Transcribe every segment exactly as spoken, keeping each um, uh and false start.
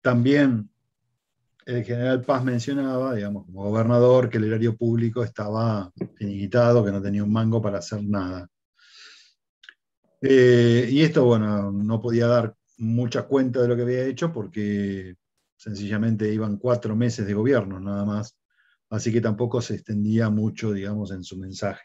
También el general Paz mencionaba, digamos, como gobernador, que el erario público estaba finiquitado, que no tenía un mango para hacer nada. Eh, y esto, bueno, no podía dar mucha cuenta de lo que había hecho porque sencillamente iban cuatro meses de gobierno nada más, así que tampoco se extendía mucho, digamos, en su mensaje.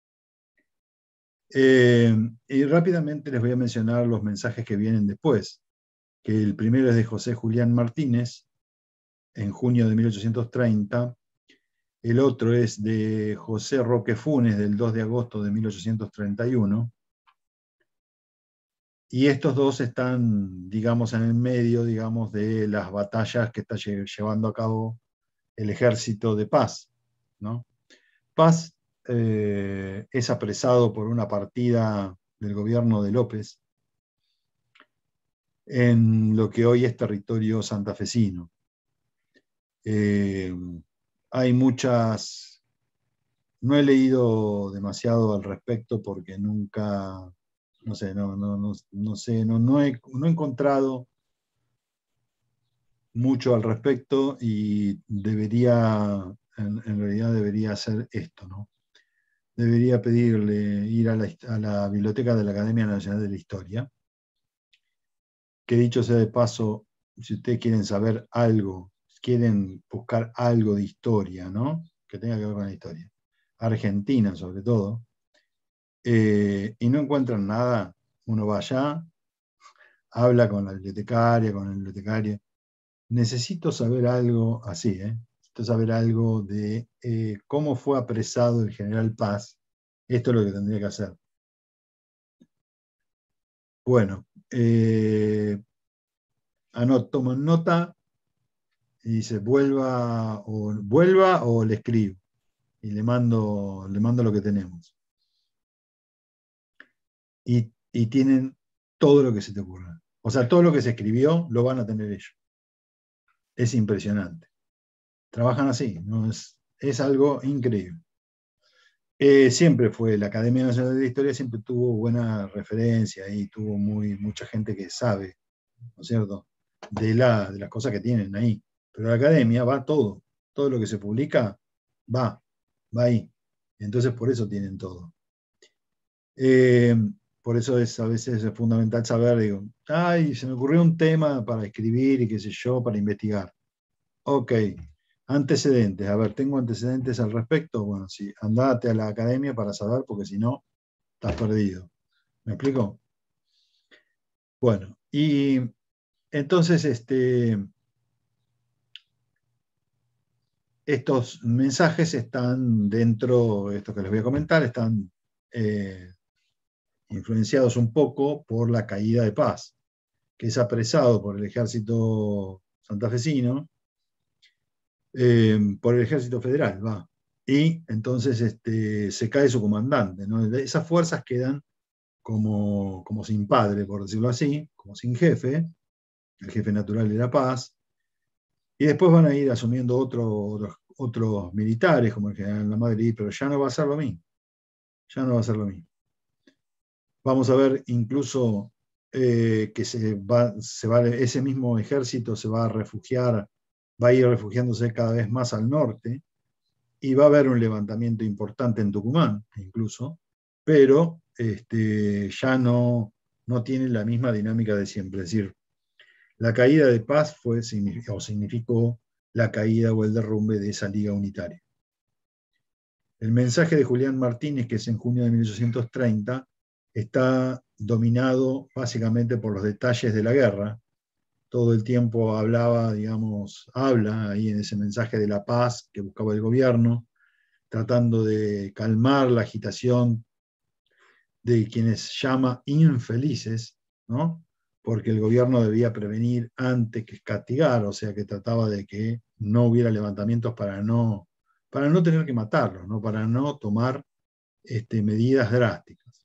Eh, y rápidamente les voy a mencionar los mensajes que vienen después, que el primero es de José Julián Martínez, en junio de mil ochocientos treinta, el otro es de José Roque Funes, del dos de agosto de mil ochocientos treinta y uno, y estos dos están, digamos, en el medio, digamos, de las batallas que está llevando a cabo el ejército de Paz, ¿no? Paz eh, es apresado por una partida del gobierno de López en lo que hoy es territorio santafesino. Eh, hay muchas, no he leído demasiado al respecto porque nunca, no sé, no, no, no, no sé, no, no, he, no he encontrado mucho al respecto y debería, en, en realidad debería hacer esto, ¿no? Debería pedirle ir a la, a la biblioteca de la Academia Nacional de la Historia, que dicho sea de paso, si ustedes quieren saber algo, quieren buscar algo de historia, ¿no? Que tenga que ver con la historia, Argentina sobre todo, eh, y no encuentran nada, uno va allá, habla con la bibliotecaria, con el bibliotecario. Necesito saber algo así, ¿eh? Necesito saber algo de eh, cómo fue apresado el general Paz. Esto es lo que tendría que hacer. Bueno, eh, anot, tomo nota y dice, vuelva o, vuelva o le escribo. Y le mando, le mando lo que tenemos. Y, y tienen todo lo que se te ocurra. O sea, todo lo que se escribió lo van a tener ellos. Es impresionante. Trabajan así, ¿no? Es, es algo increíble. Eh, siempre fue, la Academia Nacional de la Historia siempre tuvo buena referencia y tuvo muy, mucha gente que sabe, ¿no es cierto?, de, la, de las cosas que tienen ahí. Pero la Academia va todo, todo lo que se publica va, va ahí. Entonces por eso tienen todo. Eh, por eso es a veces es fundamental saber, digo, ay, se me ocurrió un tema para escribir y qué sé yo, para investigar. Ok, antecedentes. A ver, ¿tengo antecedentes al respecto? Bueno, sí, andate a la academia para saber, porque si no, estás perdido. ¿Me explico? Bueno, y entonces este, estos mensajes están dentro, esto que les voy a comentar, están eh, influenciados un poco por la caída de Paz, que es apresado por el ejército santafesino, eh, por el ejército federal, va. Y entonces este, se cae su comandante, ¿no? Esas fuerzas quedan como, como sin padre, por decirlo así, como sin jefe, el jefe natural de la paz, y después van a ir asumiendo otro, otros, otros militares, como el general La Madrid, pero ya no va a ser lo mismo, ya no va a ser lo mismo. Vamos a ver incluso eh, que se va, se va, ese mismo ejército se va a refugiar, va a ir refugiándose cada vez más al norte, y va a haber un levantamiento importante en Tucumán, incluso, pero este, ya no, no tiene la misma dinámica de siempre. Es decir, la caída de Paz fue, o significó la caída o el derrumbe de esa liga unitaria. El mensaje de Julián Martínez, que es en junio de mil ochocientos treinta, está dominado básicamente por los detalles de la guerra. Todo el tiempo hablaba, digamos, habla ahí en ese mensaje de la paz que buscaba el gobierno, tratando de calmar la agitación de quienes llama infelices, ¿no? Porque el gobierno debía prevenir antes que castigar, o sea que trataba de que no hubiera levantamientos para no, para no tener que matarlos, ¿no? Para no tomar este, medidas drásticas.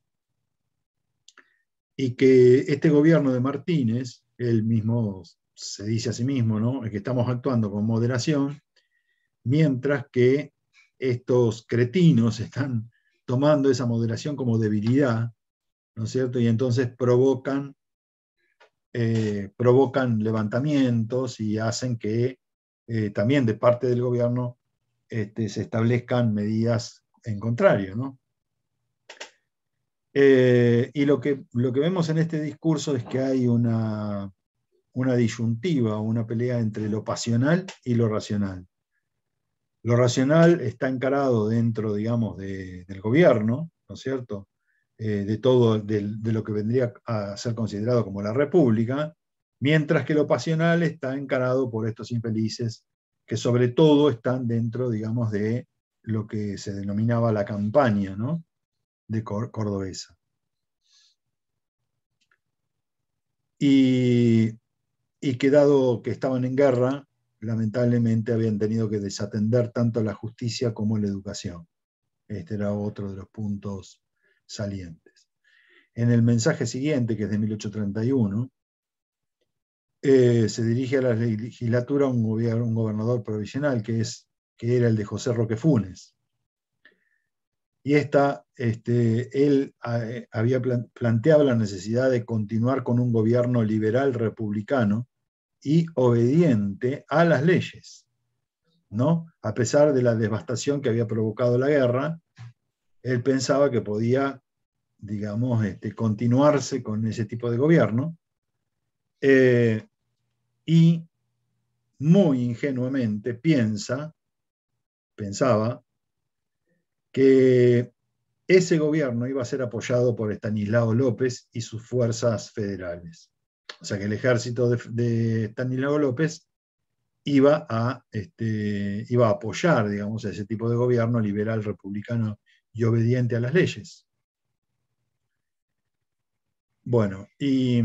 Y que este gobierno de Martínez, él mismo se dice a sí mismo, ¿no? Es que estamos actuando con moderación, mientras que estos cretinos están tomando esa moderación como debilidad, ¿no es cierto? Y entonces provocan eh, provocan levantamientos y hacen que eh, también de parte del gobierno este, se establezcan medidas en contrario, ¿no? Eh, y lo que, lo que vemos en este discurso es que hay una, una disyuntiva, una pelea entre lo pasional y lo racional. Lo racional está encarado dentro, digamos, de, del gobierno, ¿no es cierto? Eh, de todo, de, de lo que vendría a ser considerado como la república, mientras que lo pasional está encarado por estos infelices que sobre todo están dentro, digamos, de lo que se denominaba la campaña, ¿no? De Cordobesa. Y, y que dado que estaban en guerra, lamentablemente habían tenido que desatender tanto la justicia como la educación. Este era otro de los puntos salientes. En el mensaje siguiente, que es de mil ochocientos treinta y uno, eh, se dirige a la legislatura un, gobierno, un gobernador provisional, que, es, que era el de José Roque Funes. Y esta, este, él eh, había plan, planteado la necesidad de continuar con un gobierno liberal republicano y obediente a las leyes, ¿no? A pesar de la devastación que había provocado la guerra, él pensaba que podía, digamos, este, continuarse con ese tipo de gobierno, eh, y muy ingenuamente piensa, pensaba, que ese gobierno iba a ser apoyado por Estanislao López y sus fuerzas federales. O sea que el ejército de, de Estanislao López iba a, este, iba a apoyar, digamos, a ese tipo de gobierno liberal, republicano y obediente a las leyes. Bueno, y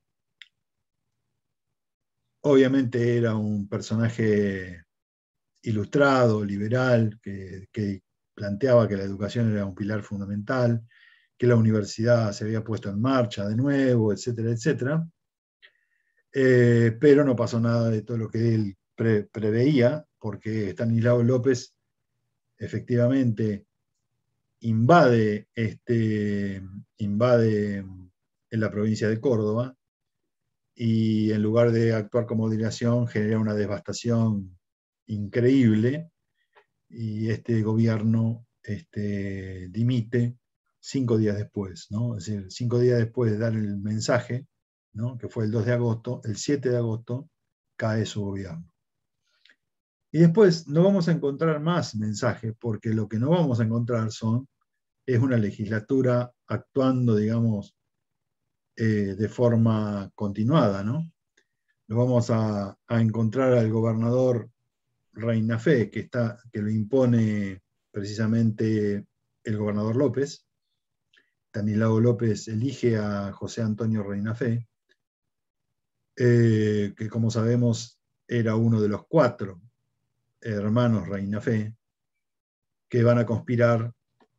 obviamente era un personaje ilustrado, liberal, que, que planteaba que la educación era un pilar fundamental, que la universidad se había puesto en marcha de nuevo, etcétera, etcétera. Eh, pero no pasó nada de todo lo que él pre preveía, porque Estanislao López efectivamente invade, este, invade en la provincia de Córdoba y en lugar de actuar como delegación genera una devastación increíble y este gobierno este, dimite cinco días después, ¿no? Es decir, cinco días después de dar el mensaje, ¿no? Que fue el dos de agosto, el siete de agosto cae su gobierno. Y después no vamos a encontrar más mensajes, porque lo que no vamos a encontrar son, es una legislatura actuando, digamos, eh, de forma continuada, ¿no? Lo vamos a, a encontrar al gobernador Reinafé, que, está, que lo impone precisamente el gobernador López. Estanislao López elige a José Antonio Reinafé, eh, que como sabemos era uno de los cuatro hermanos Reinafé que van a conspirar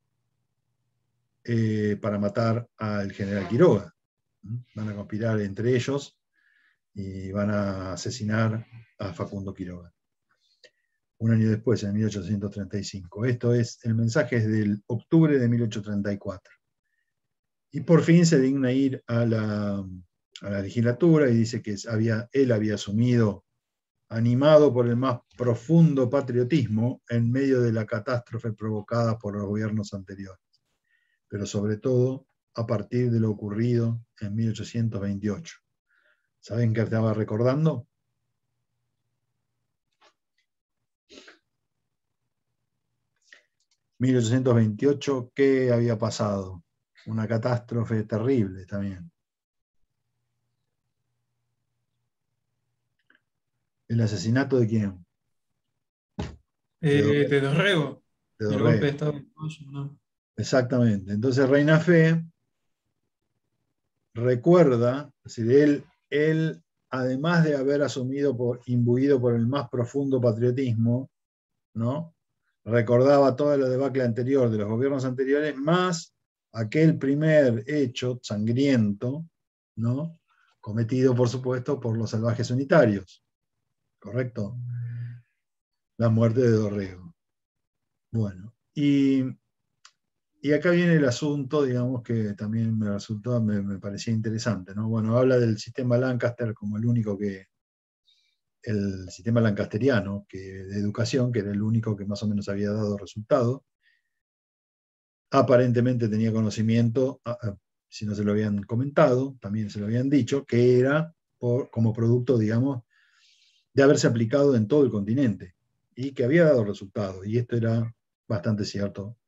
eh, para matar al general Quiroga. Van a conspirar entre ellos y van a asesinar a Facundo Quiroga. Un año después, en mil ochocientos treinta y cinco. Esto es, el mensaje es del octubre de mil ochocientos treinta y cuatro. Y por fin se digna ir a la, a la legislatura y dice que había, él había asumido, animado por el más profundo patriotismo en medio de la catástrofe provocada por los gobiernos anteriores, pero sobre todo a partir de lo ocurrido en mil ochocientos veintiocho. ¿Saben qué estaba recordando? mil ochocientos veintiocho, ¿qué había pasado? Una catástrofe terrible también. ¿El asesinato de quién? Eh, De Dorrego. de Dorrego, De el golpe de Dorrego. Estado en Mayo, ¿no? Exactamente. Entonces Reinafé recuerda, es decir, él, él, además de haber asumido, por, imbuido por el más profundo patriotismo, ¿no? Recordaba toda la debacle anterior de los gobiernos anteriores, más aquel primer hecho sangriento, ¿no? Cometido, por supuesto, por los salvajes unitarios, ¿correcto? La muerte de Dorrego. Bueno, y, y acá viene el asunto, digamos, que también me resultó, me, me parecía interesante, ¿no? Bueno, habla del sistema Lancaster como el único que, el sistema lancasteriano que, de educación, que era el único que más o menos había dado resultado. Aparentemente tenía conocimiento, si no se lo habían comentado, también se lo habían dicho, que era por, como producto, digamos, de haberse aplicado en todo el continente y que había dado resultados, y esto era bastante cierto.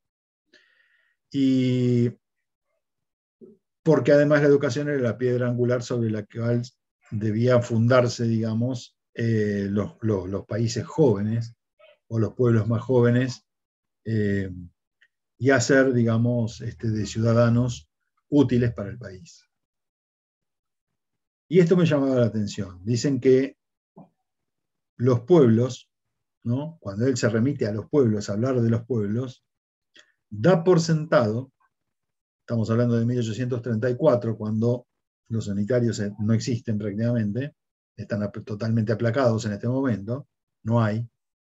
Y porque además la educación era la piedra angular sobre la cual debía fundarse, digamos, eh, los, los, los países jóvenes o los pueblos más jóvenes, eh, y hacer, digamos, este, de ciudadanos útiles para el país. Y esto me llamaba la atención. Dicen que los pueblos, ¿no? Cuando él se remite a los pueblos, a hablar de los pueblos, da por sentado, estamos hablando de mil ochocientos treinta y cuatro, cuando los sanitarios no existen prácticamente, están totalmente aplacados en este momento, no hay.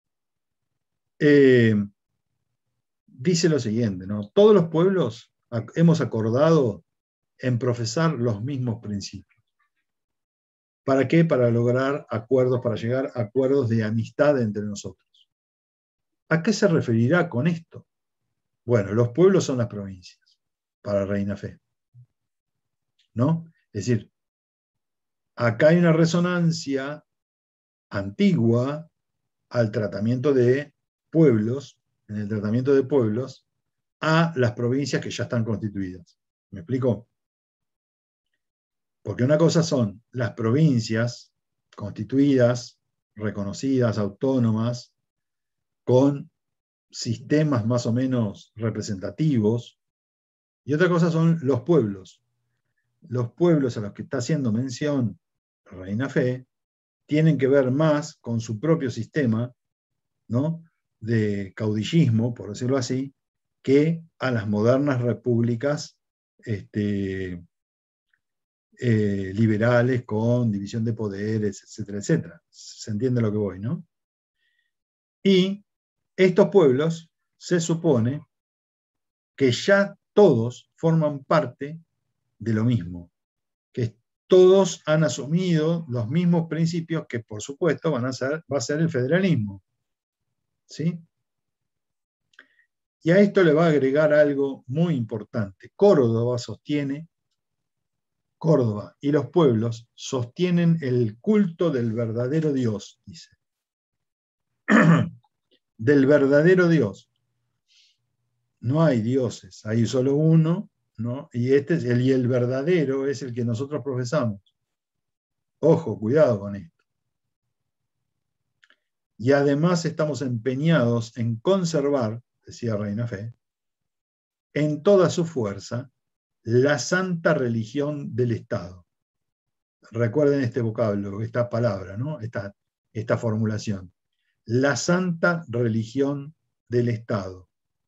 Eh, dice lo siguiente, ¿no? Todos los pueblos hemos acordado en profesar los mismos principios. ¿Para qué? Para lograr acuerdos, para llegar a acuerdos de amistad entre nosotros. ¿A qué se referirá con esto? Bueno, los pueblos son las provincias, para Reina Fe, ¿no? Es decir, acá hay una resonancia antigua al tratamiento de pueblos, en el tratamiento de pueblos, a las provincias que ya están constituidas. ¿Me explico? Porque una cosa son las provincias constituidas, reconocidas, autónomas, con sistemas más o menos representativos, y otra cosa son los pueblos. Los pueblos a los que está haciendo mención Reina Fe tienen que ver más con su propio sistema, ¿no?, de caudillismo, por decirlo así, que a las modernas repúblicas este, eh, liberales con división de poderes, etcétera, etcétera. Se entiende lo que voy, ¿no? Y estos pueblos se supone que ya todos forman parte de lo mismo, que todos han asumido los mismos principios que, por supuesto, van a ser, va a ser el federalismo. ¿Sí? Y a esto le va a agregar algo muy importante. Córdoba sostiene, Córdoba y los pueblos sostienen el culto del verdadero Dios, dice. Del verdadero Dios. No hay dioses, hay solo uno, ¿no? Y este es el, y el verdadero es el que nosotros profesamos. Ojo, cuidado con esto. Y además estamos empeñados en conservar, decía Reina Fe, en toda su fuerza, la santa religión del Estado. Recuerden este vocablo, esta palabra, ¿no? Esta, esta formulación. La santa religión del Estado.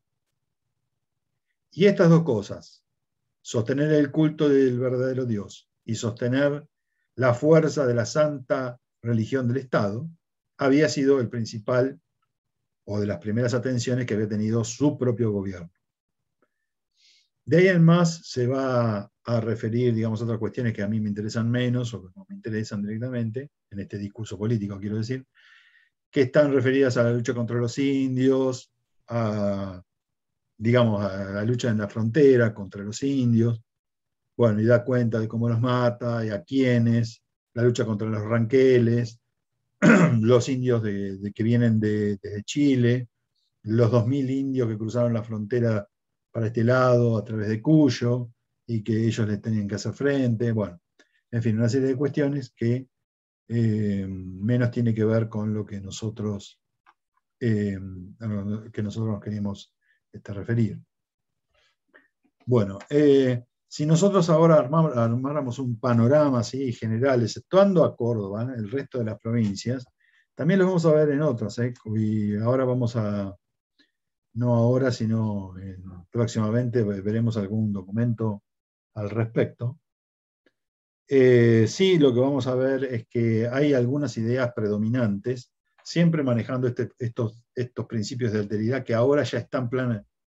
Y estas dos cosas, sostener el culto del verdadero Dios y sostener la fuerza de la santa religión del Estado, había sido el principal o de las primeras atenciones que había tenido su propio gobierno. De ahí en más se va a referir, digamos, a otras cuestiones que a mí me interesan menos o que no me interesan directamente, en este discurso político quiero decir, que están referidas a la lucha contra los indios, a, digamos, a la lucha en la frontera contra los indios, bueno, y da cuenta de cómo los mata y a quiénes, la lucha contra los ranqueles, los indios de, de que vienen de, de Chile, los dos mil indios que cruzaron la frontera para este lado a través de Cuyo y que ellos les tenían que hacer frente, bueno, en fin, una serie de cuestiones que eh, menos tiene que ver con lo que nosotros, eh, que nosotros nos queríamos este, referir. Bueno, eh, si nosotros ahora armamos, armáramos un panorama así general, exceptuando a Córdoba, ¿eh? El resto de las provincias, también lo vamos a ver en otras, ¿eh? Y ahora vamos a, no ahora, sino eh, próximamente veremos algún documento al respecto. Eh, sí, lo que vamos a ver es que hay algunas ideas predominantes, siempre manejando este, estos, estos principios de alteridad que ahora ya están plan,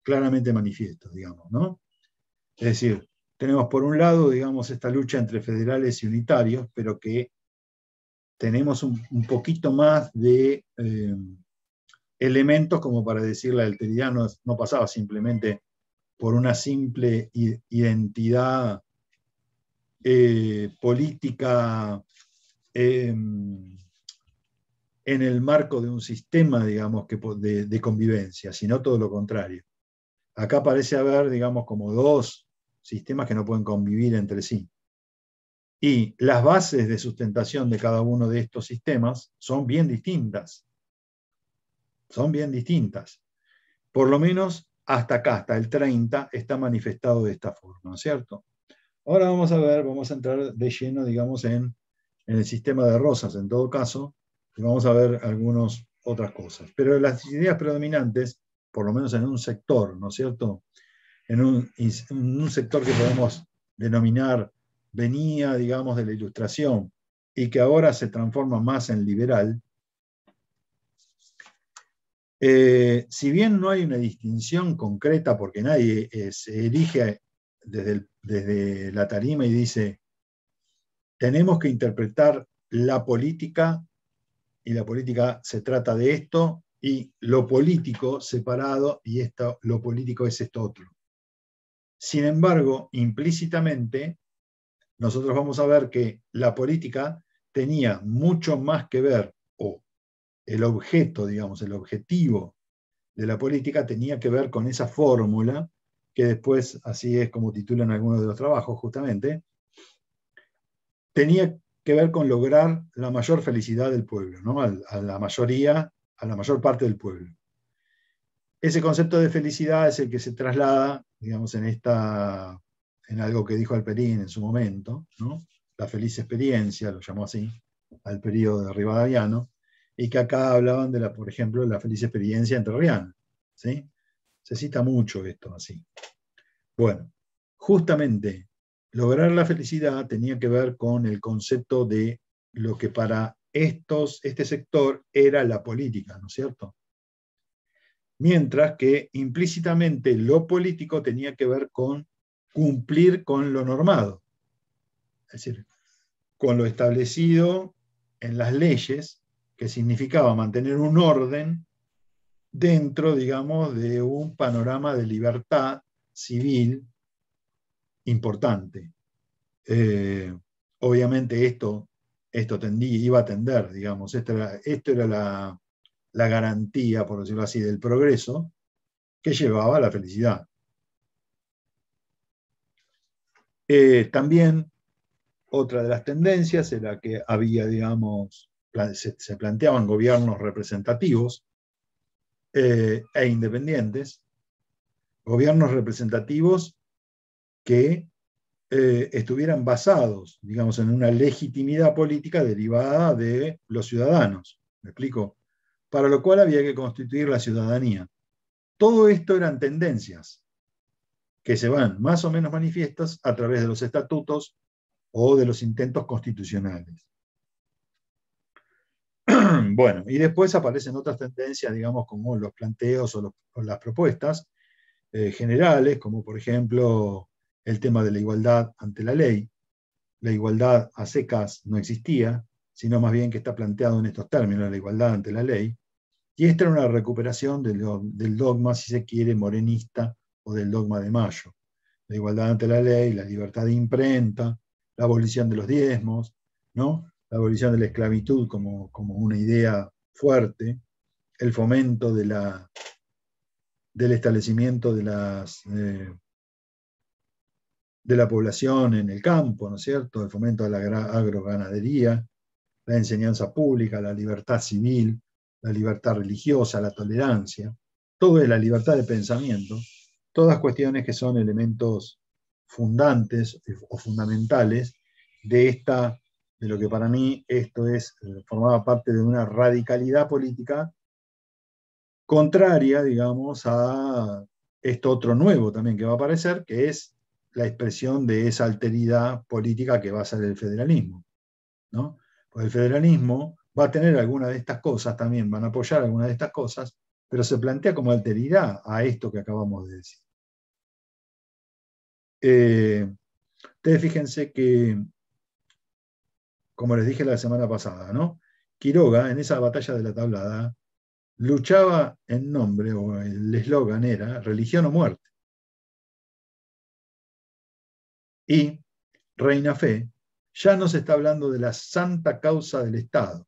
claramente manifiestos, digamos, ¿no? Es decir, tenemos por un lado, digamos, esta lucha entre federales y unitarios, pero que tenemos un, un poquito más de eh, elementos como para decir la alteridad no, no pasaba simplemente por una simple identidad eh, política eh, en el marco de un sistema, digamos, que, de, de convivencia, sino todo lo contrario. Acá parece haber, digamos, como dos sistemas que no pueden convivir entre sí. Y las bases de sustentación de cada uno de estos sistemas son bien distintas. Son bien distintas. Por lo menos hasta acá, hasta el treinta, está manifestado de esta forma, ¿no es cierto? Ahora vamos a ver, vamos a entrar de lleno, digamos, en, en el sistema de Rosas, en todo caso, y vamos a ver algunas otras cosas. Pero las ideas predominantes, por lo menos en un sector, ¿no es cierto? En un, en un sector que podemos denominar venía, digamos, de la Ilustración y que ahora se transforma más en liberal, eh, si bien no hay una distinción concreta, porque nadie eh, se erige desde, el, desde la tarima y dice, tenemos que interpretar la política, y la política se trata de esto, y lo político separado, y esto, lo político es esto otro. Sin embargo, implícitamente, nosotros vamos a ver que la política tenía mucho más que ver, o el objeto, digamos, el objetivo de la política tenía que ver con esa fórmula, que después, así es como titulan algunos de los trabajos, justamente, tenía que ver con lograr la mayor felicidad del pueblo, ¿no? a, a la mayoría, a la mayor parte del pueblo. Ese concepto de felicidad es el que se traslada, digamos, en, esta, en algo que dijo Alperín en su momento, ¿no? La feliz experiencia, lo llamó así, al periodo de Rivadaviano, y que acá hablaban de, la, por ejemplo, la feliz experiencia entrerriana, ¿sí? Se cita mucho esto así. Bueno, justamente lograr la felicidad tenía que ver con el concepto de lo que para estos, este sector era la política, ¿no es cierto? Mientras que implícitamente lo político tenía que ver con cumplir con lo normado, es decir, con lo establecido en las leyes, que significaba mantener un orden dentro, digamos, de un panorama de libertad civil importante. Eh, obviamente esto, esto tendía, iba a tender, digamos, esto era, esto era la, la garantía, por decirlo así, del progreso que llevaba a la felicidad. Eh, también otra de las tendencias era que había, digamos, se, se planteaban gobiernos representativos eh, e independientes, gobiernos representativos que eh, estuvieran basados, digamos, en una legitimidad política derivada de los ciudadanos. ¿Me explico? Para lo cual había que constituir la ciudadanía. Todo esto eran tendencias que se van más o menos manifiestas a través de los estatutos o de los intentos constitucionales. Bueno, y después aparecen otras tendencias, digamos, como los planteos o, los, o las propuestas eh, generales, como por ejemplo el tema de la igualdad ante la ley. La igualdad a secas no existía, sino más bien que está planteado en estos términos, la igualdad ante la ley. Y esta era una recuperación del, del dogma, si se quiere, morenista o del dogma de Mayo. La igualdad ante la ley, la libertad de imprenta, la abolición de los diezmos, ¿no? La abolición de la esclavitud como, como una idea fuerte, el fomento de la, del establecimiento de, las, eh, de la población en el campo, ¿no es cierto? El fomento de la agroganadería, la enseñanza pública, la libertad civil, la libertad religiosa, la tolerancia, todo es la libertad de pensamiento, todas cuestiones que son elementos fundantes o fundamentales de esta, de lo que para mí esto es, formaba parte de una radicalidad política contraria, digamos, a esto otro nuevo también que va a aparecer, que es la expresión de esa alteridad política que va a ser el federalismo, ¿no? Pues el federalismo va a tener algunas de estas cosas también, van a apoyar algunas de estas cosas, pero se plantea como alteridad a esto que acabamos de decir. Eh, ustedes fíjense que, como les dije la semana pasada, ¿no? Quiroga, en esa batalla de la Tablada, luchaba en nombre, o el eslogan era, religión o muerte. Y Reina Fe ya no se está hablando de la santa causa del Estado.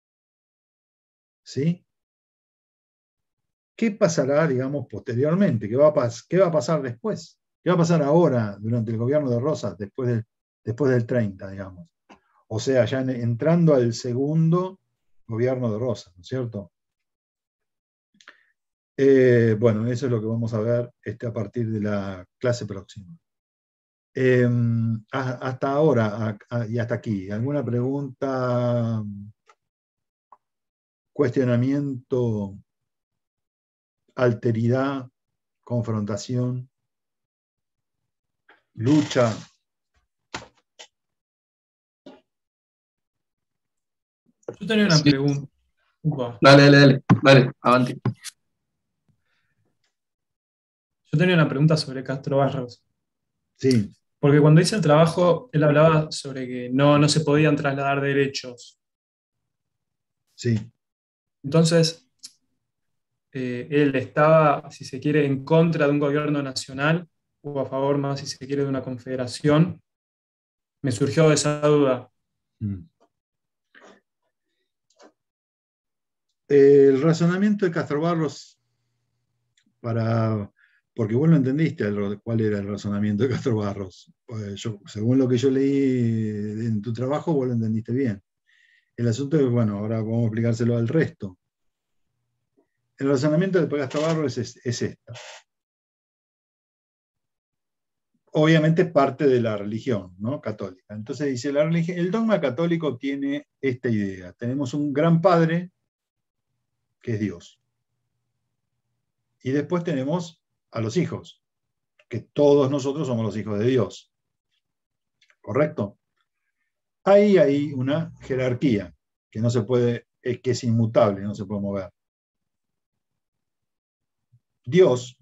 ¿Sí? ¿Qué pasará, digamos, posteriormente? ¿Qué va, a ¿Qué va a pasar después? ¿Qué va a pasar ahora, durante el gobierno de Rosas, después del, después del treinta, digamos? O sea, ya en, entrando al segundo gobierno de Rosas, ¿no es cierto? Eh, bueno, eso es lo que vamos a ver este, a partir de la clase próxima. Eh, hasta ahora a, a, y hasta aquí, ¿alguna pregunta, cuestionamiento, alteridad, confrontación, lucha? Yo tenía una Sí. pregunta. Upa. Dale, dale, dale, dale, avanti. Yo tenía una pregunta sobre Castro Barros. Sí. Porque cuando hice el trabajo, él hablaba sobre que no, no se podían trasladar derechos. Sí. Entonces, eh, él estaba, si se quiere, en contra de un gobierno nacional o a favor más, si se quiere, de una confederación. Me surgió esa duda. Mm. El razonamiento de Castro Barros, para, porque vos lo entendiste el, cuál era el razonamiento de Castro Barros. Pues yo, según lo que yo leí en tu trabajo, vos lo entendiste bien. El asunto es, bueno, ahora vamos a explicárselo al resto. El razonamiento de Castro Barros es, es esta. Obviamente parte de la religión, ¿no? Católica. Entonces dice, la religión, el dogma católico tiene esta idea. Tenemos un gran padre, que es Dios. Y después tenemos a los hijos, que todos nosotros somos los hijos de Dios. ¿Correcto? Ahí hay una jerarquía que no se puede, que es inmutable, no se puede mover. Dios,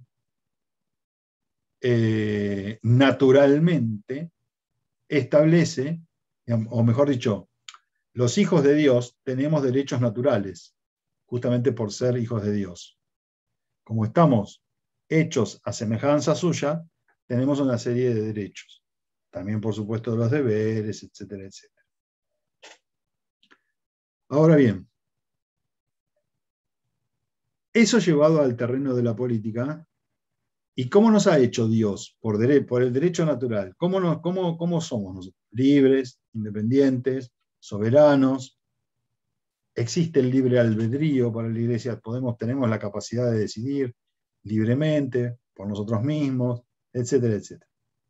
eh, naturalmente, establece, o mejor dicho, los hijos de Dios tenemos derechos naturales, justamente por ser hijos de Dios. Como estamos hechos a semejanza suya, tenemos una serie de derechos. También, por supuesto, los deberes, etcétera, etcétera. Ahora bien, eso llevado al terreno de la política, ¿y cómo nos ha hecho Dios por, dere- por el derecho natural? ¿Cómo, nos, cómo, ¿Cómo somos nosotros? Libres, independientes, soberanos. Existe el libre albedrío para la Iglesia, podemos, tenemos la capacidad de decidir libremente, por nosotros mismos, etcétera, etcétera.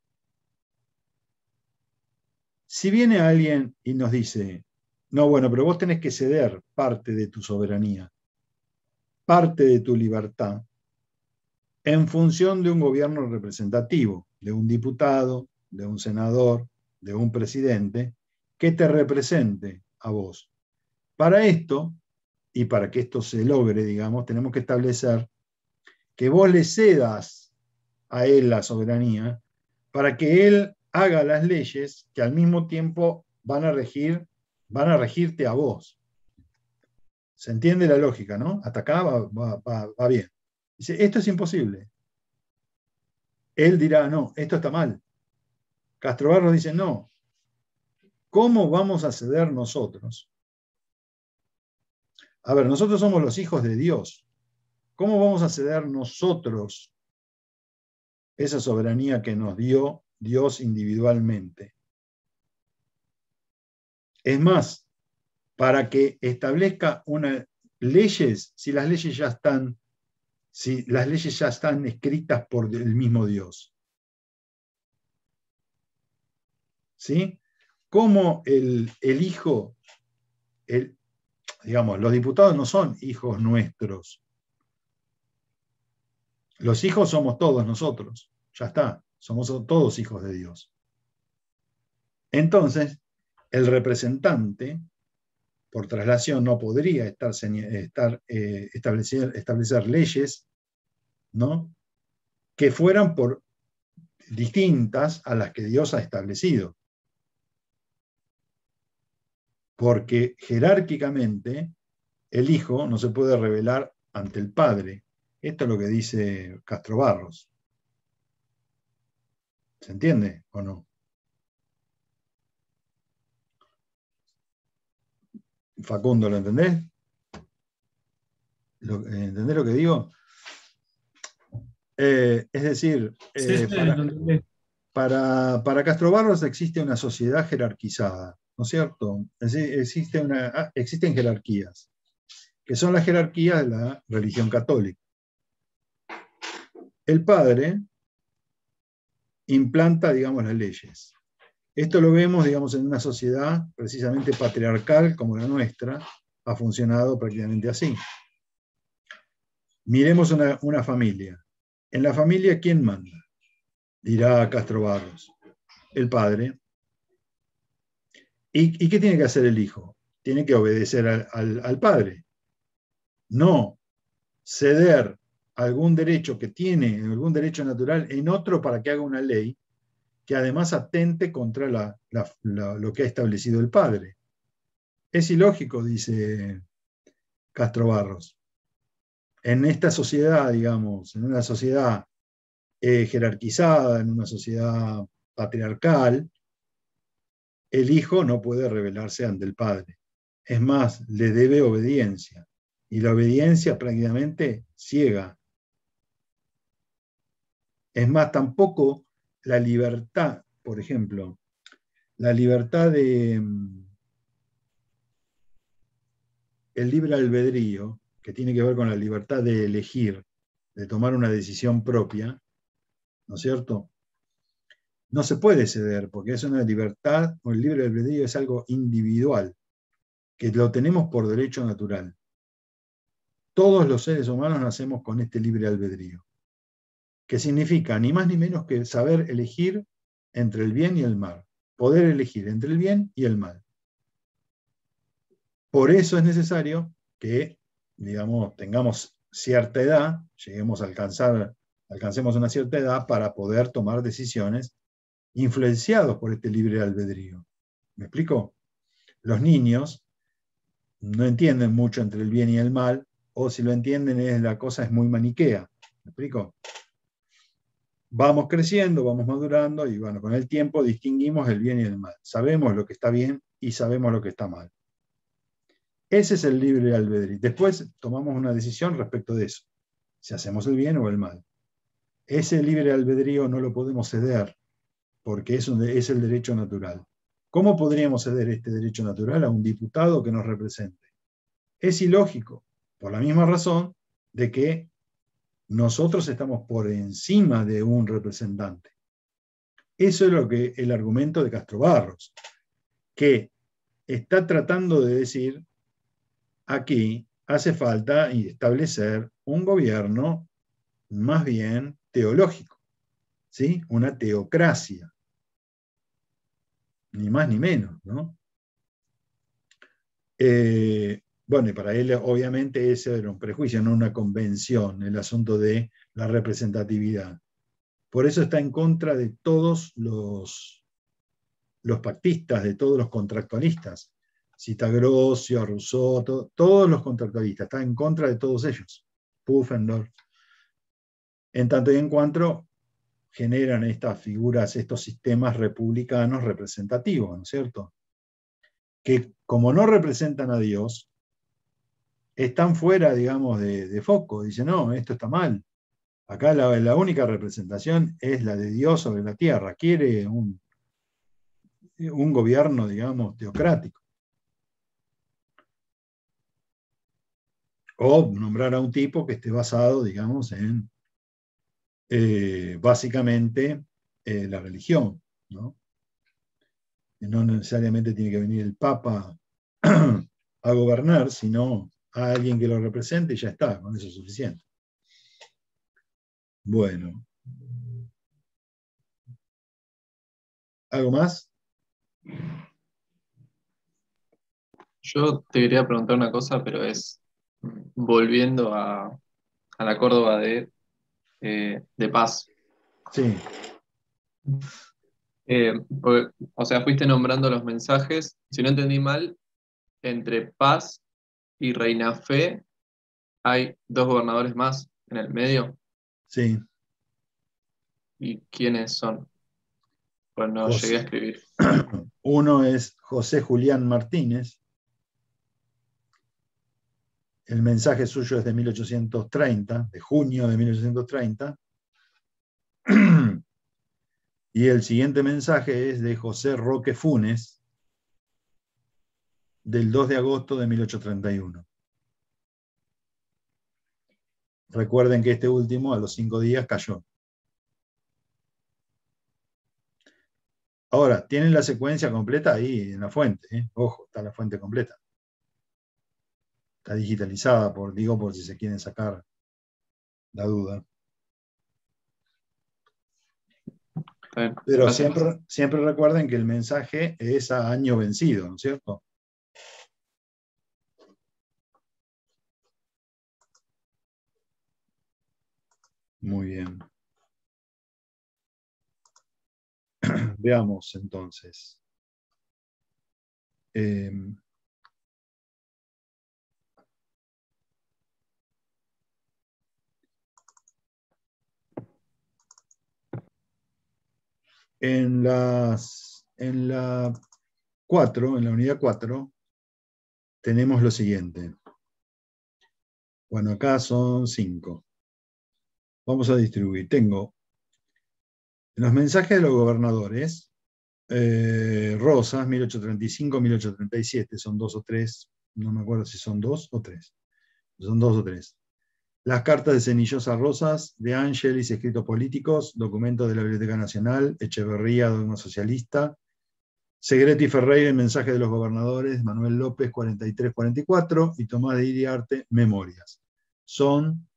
Si viene alguien y nos dice, no, bueno, pero vos tenés que ceder parte de tu soberanía, parte de tu libertad, en función de un gobierno representativo, de un diputado, de un senador, de un presidente, que te represente a vos. Para esto, y para que esto se logre, digamos, tenemos que establecer que vos le cedas a él la soberanía para que él haga las leyes que al mismo tiempo van a regir, van a regirte a vos. ¿Se entiende la lógica, no? Hasta acá va, va, va, va bien. Dice, esto es imposible. Él dirá, no, esto está mal. Castro Barros dice, no. ¿Cómo vamos a ceder nosotros? A ver, nosotros somos los hijos de Dios. ¿Cómo vamos a ceder nosotros esa soberanía que nos dio Dios individualmente? Es más, para que establezca unas leyes, si las leyes ya están, si las leyes ya están escritas por el mismo Dios. ¿Sí? ¿Cómo el, el hijo, el, digamos, los diputados no son hijos nuestros? Los hijos somos todos nosotros. Ya está, somos todos hijos de Dios. Entonces, el representante por traslación no podría estar, estar, eh, establecer, establecer leyes, ¿no?, que fueran por distintas a las que Dios ha establecido. Porque jerárquicamente el Hijo no se puede revelar ante el Padre. Esto es lo que dice Castro Barros. ¿Se entiende o no? Facundo, ¿lo entendés? ¿Lo, ¿Entendés lo que digo? Eh, es decir, Sí, eh, sí, para, lo entendí. para, para Castro Barros existe una sociedad jerarquizada, ¿no es cierto? Es decir, existe una, existen jerarquías, que son las jerarquías de la religión católica. El padre implanta, digamos, las leyes. Esto lo vemos, digamos, en una sociedad precisamente patriarcal como la nuestra, ha funcionado prácticamente así. Miremos una, una familia. En la familia, ¿quién manda? Dirá Castro Barros. El padre. ¿Y, ¿Y qué tiene que hacer el hijo? Tiene que obedecer al, al, al padre. No ceder algún derecho que tiene, algún derecho natural en otro para que haga una ley que además atente contra la, la, la, lo que ha establecido el padre. Es ilógico, dice Castro Barros. En esta sociedad, digamos, en una sociedad eh, jerarquizada, en una sociedad patriarcal, el hijo no puede rebelarse ante el padre. Es más, le debe obediencia. Y la obediencia prácticamente ciega. Es más, tampoco la libertad, por ejemplo, la libertad de el libre albedrío, que tiene que ver con la libertad de elegir, de tomar una decisión propia, ¿no es cierto? No se puede ceder, porque es una libertad, o el libre albedrío es algo individual, que lo tenemos por derecho natural. Todos los seres humanos nacemos con este libre albedrío, que significa ni más ni menos que saber elegir entre el bien y el mal, poder elegir entre el bien y el mal. Por eso es necesario que, digamos, tengamos cierta edad, lleguemos a alcanzar, alcancemos una cierta edad para poder tomar decisiones influenciados por este libre albedrío. ¿Me explico? Los niños no entienden mucho entre el bien y el mal, o si lo entienden, es, la cosa es muy maniquea. ¿Me explico? Vamos creciendo, vamos madurando, y bueno, con el tiempo distinguimos el bien y el mal. Sabemos lo que está bien y sabemos lo que está mal. Ese es el libre albedrío. Después tomamos una decisión respecto de eso, si hacemos el bien o el mal. Ese libre albedrío no lo podemos ceder, porque es, un, es el derecho natural. ¿Cómo podríamos ceder este derecho natural a un diputado que nos represente? Es ilógico, por la misma razón de que nosotros estamos por encima de un representante. Eso es lo que el argumento de Castro Barros, que está tratando de decir: aquí hace falta establecer un gobierno más bien teológico, ¿sí? Una teocracia, ni más ni menos, ¿no? Eh, bueno, y para él obviamente ese era un prejuicio, no una convención, el asunto de la representatividad. Por eso está en contra de todos los, los pactistas, de todos los contractualistas. Citagrosio, Rousseau, to, todos los contractualistas, está en contra de todos ellos. Pufendorf. En tanto y en cuanto generan estas figuras, estos sistemas republicanos representativos, ¿no es cierto? Que como no representan a Dios, están fuera, digamos, de, de foco. Dicen, no, esto está mal. Acá la, la única representación es la de Dios sobre la tierra. Quiere un, un gobierno, digamos, teocrático. O nombrar a un tipo que esté basado, digamos, en eh, básicamente eh, la religión, ¿no? Y no necesariamente tiene que venir el Papa a gobernar, sino a alguien que lo represente y ya está, con eso es suficiente. Bueno. ¿Algo más? Yo te quería preguntar una cosa, pero es mm, volviendo a, a la Córdoba de, eh, de Paz. Sí, Eh, porque, o sea, fuiste nombrando los mensajes. Si no entendí mal, entre Paz y Reina Fe hay dos gobernadores más en el medio. sí. ¿Y quiénes son? Pues no llegué a José. escribir. Uno es José Julián Martínez. El mensaje suyo es de mil ochocientos treinta, de junio de mil ochocientos treinta. Y el siguiente mensaje es de José Roque Funes, del dos de agosto de mil ochocientos treinta y uno. Recuerden que este último a los cinco días cayó. Ahora, tienen la secuencia completa ahí en la fuente, ¿eh? Ojo, está la fuente completa. Está digitalizada, por, digo, por si se quieren sacar la duda. Está bien, Pero gracias. siempre, siempre recuerden que el mensaje es a año vencido, ¿no es cierto? Muy bien. Veamos entonces. Eh, en, las, en la cuatro, en la unidad cuatro, tenemos lo siguiente. Bueno, acá son cinco. Vamos a distribuir. Tengo los mensajes de los gobernadores. Eh, Rosas, mil ochocientos treinta y cinco, mil ochocientos treinta y siete, son dos o tres. No me acuerdo si son dos o tres. Son dos o tres. Las cartas de Cenillosa Rosas, de Ángelis, escritos políticos, documentos de la Biblioteca Nacional, Echeverría, dogma socialista, Segretti Ferreira, el mensaje de los gobernadores, Manuel López, cuarenta y tres cuarenta y cuatro, y Tomás de Iriarte, Memorias. Son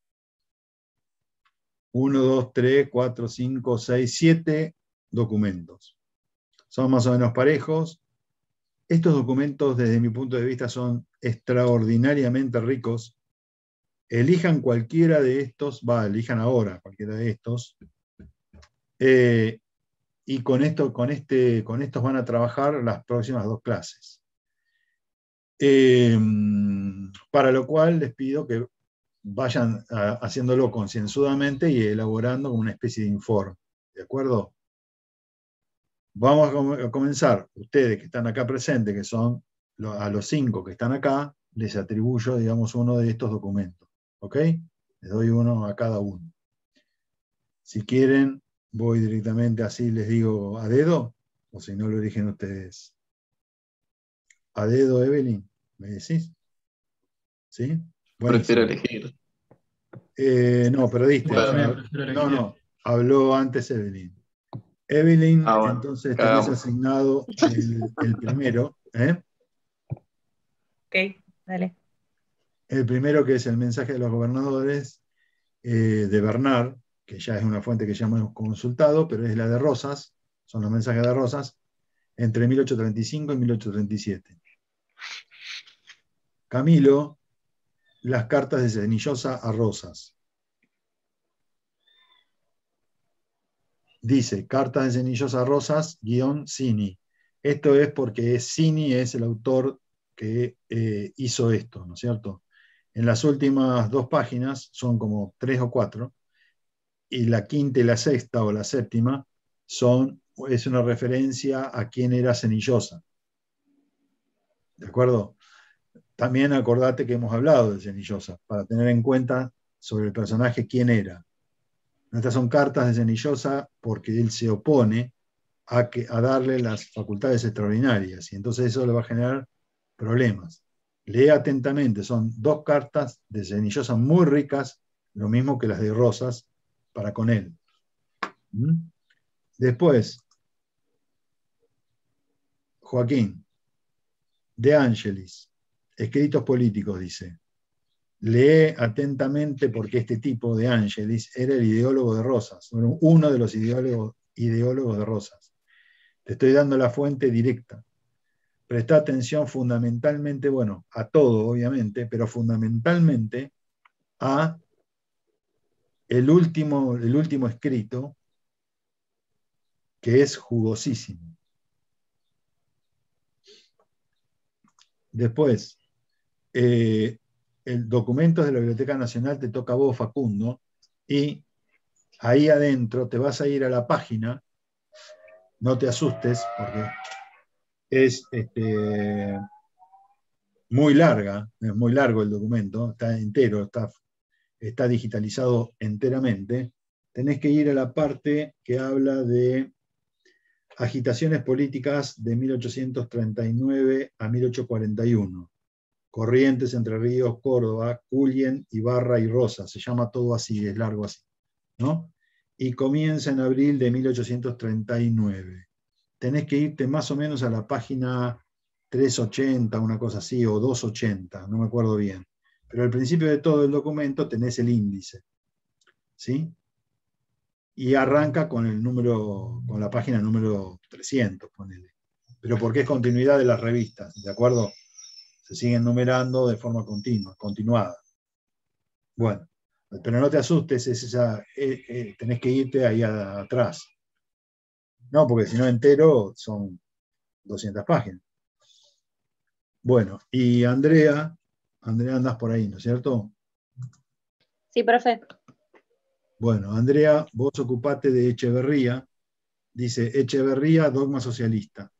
uno, dos, tres, cuatro, cinco, seis, siete documentos. Son más o menos parejos. Estos documentos, desde mi punto de vista, son extraordinariamente ricos. Elijan cualquiera de estos, va, elijan ahora cualquiera de estos, eh, y con, esto, con, este, con estos van a trabajar las próximas dos clases. Eh, para lo cual les pido que vayan a, haciéndolo concienzudamente y elaborando como una especie de informe. ¿De acuerdo? Vamos a, com a comenzar. Ustedes que están acá presentes, que son lo, a los cinco que están acá, les atribuyo, digamos, uno de estos documentos. ¿Ok? Les doy uno a cada uno. Si quieren, voy directamente así, les digo a dedo, o si no lo eligen ustedes. A dedo, Evelyn, ¿me decís? ¿Sí? Prefiero Buenísimo. elegir. Eh, no, pero diste. Yo O también sea, prefiero no, elegir. no, habló antes Evelyn. Evelyn, Ah, bueno, entonces tenés cagamos. asignado el, el primero, ¿eh? Ok, dale. El primero, que es el mensaje de los gobernadores, eh, de Bernard, que ya es una fuente que ya hemos consultado, pero es la de Rosas, son los mensajes de Rosas, entre mil ochocientos treinta y cinco y mil ochocientos treinta y siete. Camilo, las cartas de Cenillosa a Rosas. Dice, cartas de Cenillosa a Rosas, guión Cini. Esto es porque Cini es el autor que eh, hizo esto, ¿no es cierto? En las últimas dos páginas, son como tres o cuatro, y la quinta y la sexta o la séptima son, es una referencia a quién era Cenillosa. ¿De acuerdo? También acordate que hemos hablado de Cenillosa, para tener en cuenta sobre el personaje quién era. Estas son cartas de Cenillosa porque él se opone a, que, a darle las facultades extraordinarias, y entonces eso le va a generar problemas. Lee atentamente, son dos cartas de Cenillosa muy ricas, lo mismo que las de Rosas, para con él. ¿Mm? Después, Joaquín, De Angelis, escritos políticos, dice. Lee atentamente porque este tipo de Angelis era el ideólogo de Rosas, uno de los ideólogos, ideólogos de Rosas. Te estoy dando la fuente directa. presta atención fundamentalmente, bueno, a todo, obviamente, pero fundamentalmente a el último, el último escrito, que es jugosísimo. Después, eh, el documento de la Biblioteca Nacional te toca a vos, Facundo, y ahí adentro te vas a ir a la página, no te asustes, porque es este, muy larga, es muy largo el documento, está entero, está, está digitalizado enteramente. Tenés que ir a la parte que habla de agitaciones políticas de mil ochocientos treinta y nueve a mil ochocientos cuarenta y uno. Corrientes, Entre Ríos, Córdoba, Cuyen, Ibarra y Rosa. Se llama todo así, es largo así, ¿no? Y comienza en abril de mil ochocientos treinta y nueve. Tenés que irte más o menos a la página trescientos ochenta, una cosa así, o doscientos ochenta, no me acuerdo bien. Pero al principio de todo el documento tenés el índice, ¿sí? Y arranca con el número, con la página número trescientos, ponele. Pero porque es continuidad de las revistas, ¿de acuerdo? Se siguen numerando de forma continua, continuada. Bueno, pero no te asustes, es esa, eh, eh, tenés que irte ahí a, atrás. No, porque si no entero son doscientas páginas. Bueno, y Andrea, Andrea andás por ahí, ¿no es cierto? Sí, profe. Bueno, Andrea, vos ocupate de Echeverría. Dice Echeverría, dogma socialista.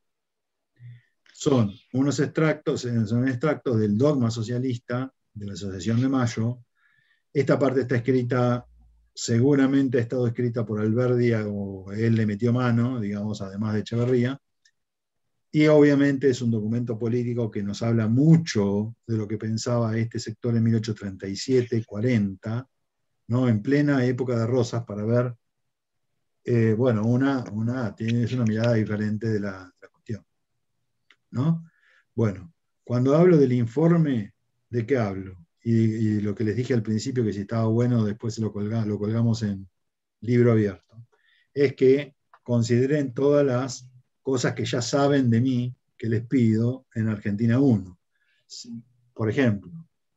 Son unos extractos, son extractos del dogma socialista de la Asociación de Mayo. Esta parte está escrita, seguramente ha estado escrita por Alberdi, o él le metió mano, digamos, además de Echeverría. Y obviamente es un documento político que nos habla mucho de lo que pensaba este sector en mil ochocientos treinta y siete cuarenta, ¿no? En plena época de Rosas, para ver, eh, bueno, una, una, tienes una mirada diferente de la, de la cuestión, ¿no? Bueno, cuando hablo del informe, ¿de qué hablo? Y, y lo que les dije al principio, que si estaba bueno, después lo, colga, lo colgamos en libro abierto, es que consideren todas las cosas que ya saben de mí, que les pido en Argentina uno. Por ejemplo,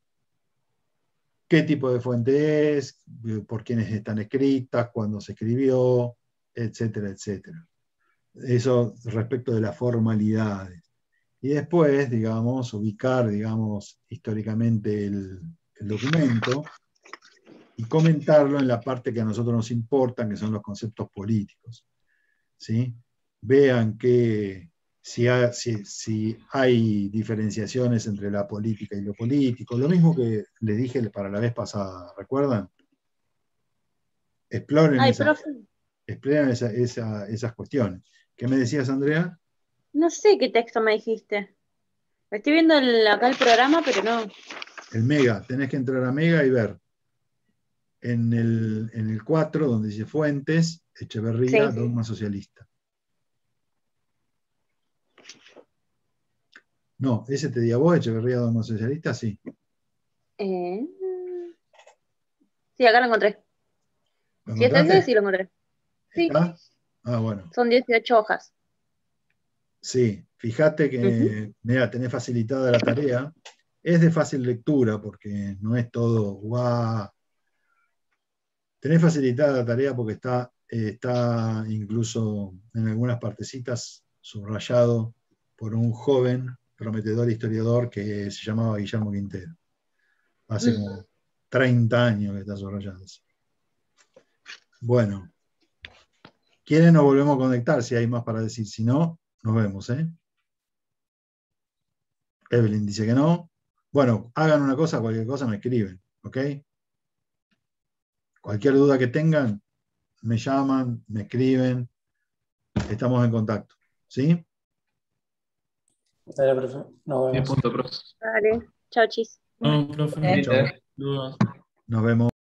qué tipo de fuente es, por quiénes están escritas, cuándo se escribió, etcétera, etcétera. Eso respecto de las formalidades. Y después, digamos, ubicar, digamos, históricamente el, el documento y comentarlo en la parte que a nosotros nos importa, que son los conceptos políticos, ¿sí? Vean que si hay, si, si hay diferenciaciones entre la política y lo político, lo mismo que les dije para la vez pasada, ¿recuerdan? Exploren, Ay, esa, profe, exploren esa, esa, esas cuestiones. ¿Qué me decías, Andrea? no sé qué texto me dijiste. Estoy viendo el- acá el programa, pero no. El Mega, tenés que entrar a Mega y ver. En el, en el cuatro, donde dice Fuentes, Echeverría, Sí. dogma socialista. No, ese te di a vos, Echeverría, dogma socialista, sí. Eh, Sí, acá lo encontré. ¿Lo Si es ese, encontraste? sí lo encontré. Sí, ¿Está? Ah, bueno. son dieciocho hojas. Sí, fíjate Ujú. que, mira, tenés facilitada la tarea. Es de fácil lectura porque no es todo guau. Tenés facilitada la tarea porque está, eh, está incluso en algunas partecitas subrayado por un joven prometedor historiador que se llamaba Guillermo Quintero. Hace como treinta años que está subrayado. Bueno, ¿quieren nos volvemos a conectar si hay más para decir? Si no, nos vemos, ¿eh? Evelyn dice que no. Bueno, hagan una cosa, cualquier cosa me escriben, ¿ok? Cualquier duda que tengan, me llaman, me escriben, estamos en contacto, ¿sí? Dale, profe. Nos diez vemos. puntos, profe. Vale, chao, chis. No, profe, Sí, muchas eh. dudas. Nos vemos.